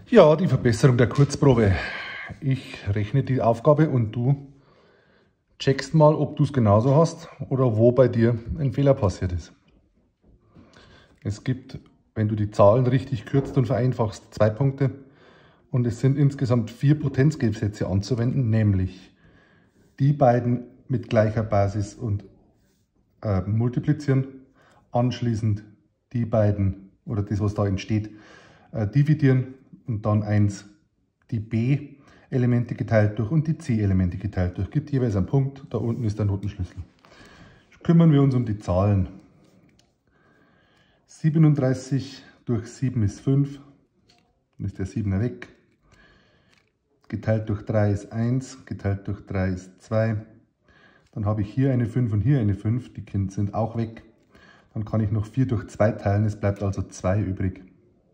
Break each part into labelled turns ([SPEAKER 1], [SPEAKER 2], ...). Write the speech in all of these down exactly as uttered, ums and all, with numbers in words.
[SPEAKER 1] Ja, die Verbesserung der Kurzprobe. Ich rechne die Aufgabe und du checkst mal, ob du es genauso hast oder wo bei dir ein Fehler passiert ist. Es gibt, wenn du die Zahlen richtig kürzt und vereinfachst, zwei Punkte und es sind insgesamt vier Potenzgegensätze anzuwenden, nämlich die beiden mit gleicher Basis und äh, multiplizieren, anschließend die beiden oder das, was da entsteht, äh, dividieren und dann eins die B-Elemente geteilt durch und die C-Elemente geteilt durch. Gibt jeweils einen Punkt, da unten ist der Notenschlüssel. Kümmern wir uns um die Zahlen. siebenunddreißig durch sieben ist fünf, dann ist der siebener weg. Geteilt durch drei ist eins, geteilt durch drei ist zwei. Dann habe ich hier eine fünf und hier eine fünf, die sind auch weg. Dann kann ich noch vier durch zwei teilen, es bleibt also zwei übrig.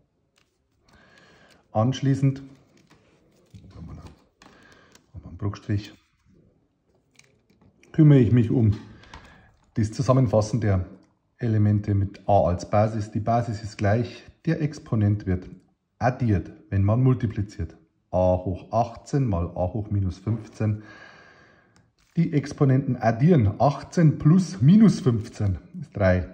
[SPEAKER 1] Anschließend, machen wir einen Bruchstrich, kümmere ich mich um das Zusammenfassen der Elemente mit a als Basis. Die Basis ist gleich, der Exponent wird addiert, wenn man multipliziert. A hoch achtzehn mal a hoch minus fünfzehn. Die Exponenten addieren. achtzehn plus minus fünfzehn ist drei.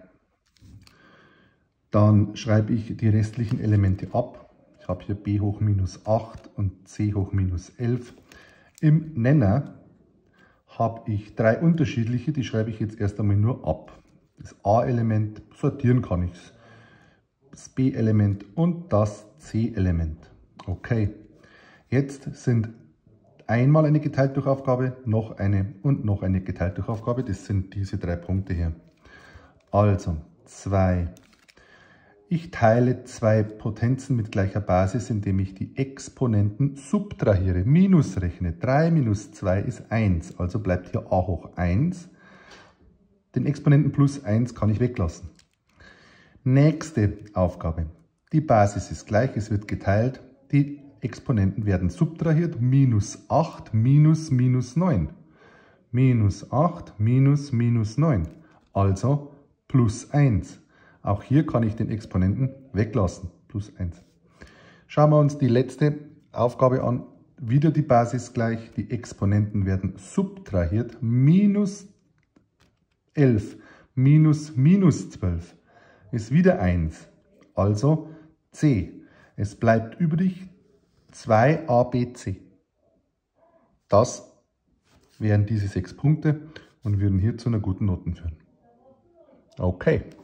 [SPEAKER 1] Dann schreibe ich die restlichen Elemente ab. Ich habe hier b hoch minus acht und c hoch minus elf. Im Nenner habe ich drei unterschiedliche, die schreibe ich jetzt erst einmal nur ab. Das A-Element, sortieren kann ich es. Das B-Element und das C-Element. Okay, jetzt sind einmal eine geteilt durch Aufgabe, noch eine und noch eine geteilt durch Aufgabe. Das sind diese drei Punkte hier. Also zwei. Ich teile zwei Potenzen mit gleicher Basis, indem ich die Exponenten subtrahiere, minus rechne. drei minus zwei ist eins, also bleibt hier a hoch eins. Den Exponenten plus eins kann ich weglassen. Nächste Aufgabe. Die Basis ist gleich, es wird geteilt. Die Exponenten werden subtrahiert. Minus acht minus minus neun. Minus acht minus minus neun. Also plus eins. Auch hier kann ich den Exponenten weglassen. Plus eins. Schauen wir uns die letzte Aufgabe an. Wieder die Basis gleich. Die Exponenten werden subtrahiert. Minus elf minus minus zwölf ist wieder eins. Also C. Es bleibt übrig zwei a b c. Das wären diese sechs Punkte und würden hier zu einer guten Noten führen. Okay.